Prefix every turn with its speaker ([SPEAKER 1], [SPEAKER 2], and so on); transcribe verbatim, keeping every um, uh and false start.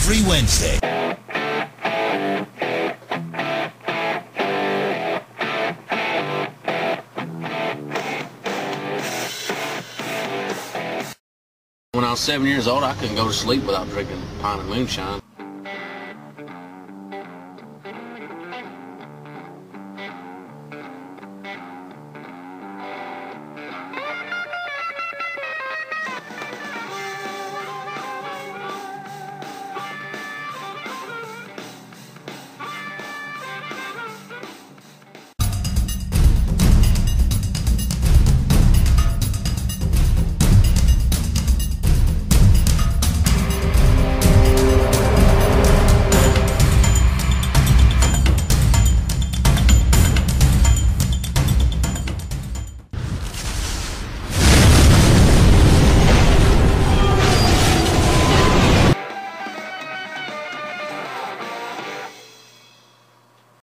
[SPEAKER 1] every Wednesday.
[SPEAKER 2] When I was seven years old, I couldn't go to sleep without drinking a pint of moonshine.